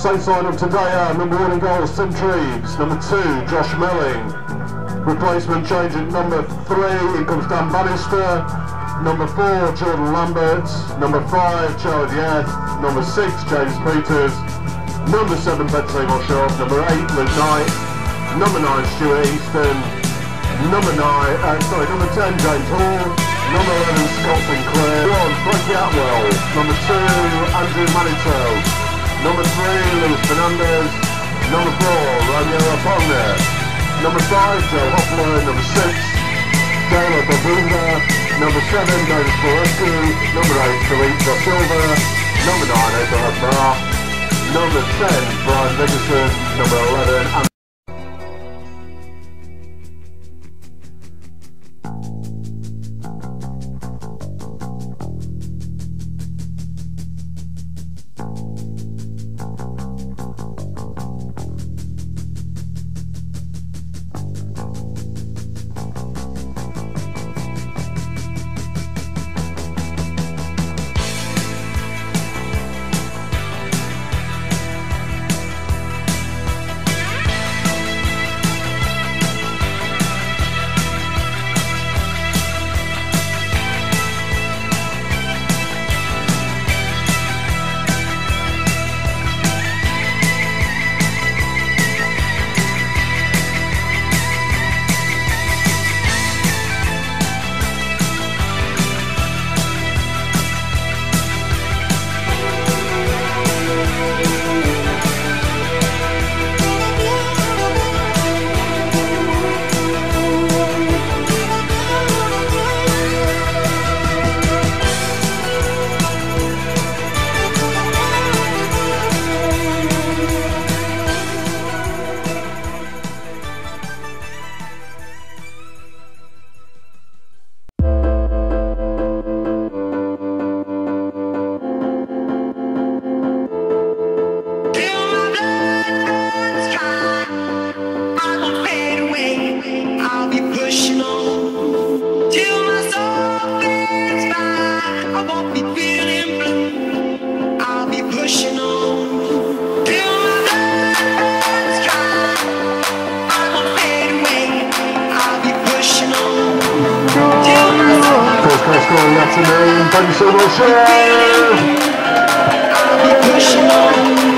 Same side of today, number 1 in goal, Sim Treves. Number 2, Josh Melling. Replacement change at number 3, in comes Dan Bannister. Number 4, Jordan Lambert. Number 5, Charlie Diaz. Number 6, James Peters. Number 7, Ben Seymour. Number 8, Luke Knight. Number 9, Stuart Easton. Number 10, James Hall. Number 11, Scott Sinclair. 1, Frankie Atwell. Number 2, Andrew Manito. Number 3, Luis Fernandez. Number 4, Romeo Apogna. Number 5, Joe Hoffler. Number 6, Taylor Babunga. Number 7, David Florescu. Number 8, Philippe Da Silva. Number 9, Abraham Barr. Number 10, Brian Viggerson. Number 11, Good afternoon, thank you so much.